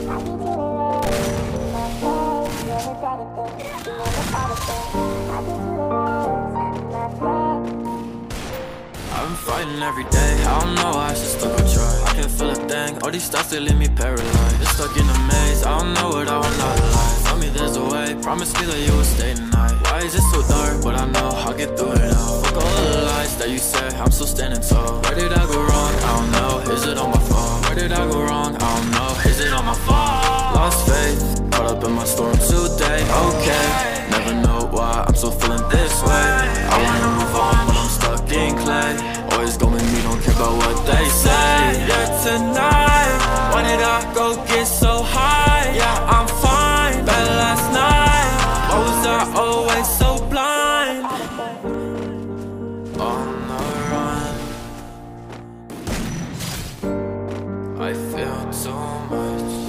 I've been fighting every day, I don't know, I should still go try. I can't feel a thing, all these thoughts, they leave me paralyzed. Just stuck in a maze, I don't know what I want out of life. Tell me there's a way, promise me that you will stay tonight. Why is it so dark, but I know I'll get through it all. Fuck all of the lies that you said, I'm still standing tall. Where did I go wrong? I don't know, is it on my phone? Where did I go wrong? I don't know, is it on my phone? Lost faith, caught up in my storm today, okay. Never know why I'm still feeling this way. I wanna move on, but I'm stuck in clay. Always go with me, don't care about what they say. Yeah, tonight, why did I go get so high? Yeah, I'm fine, bad last night. Why was I always so blind? On the run, I feel too much.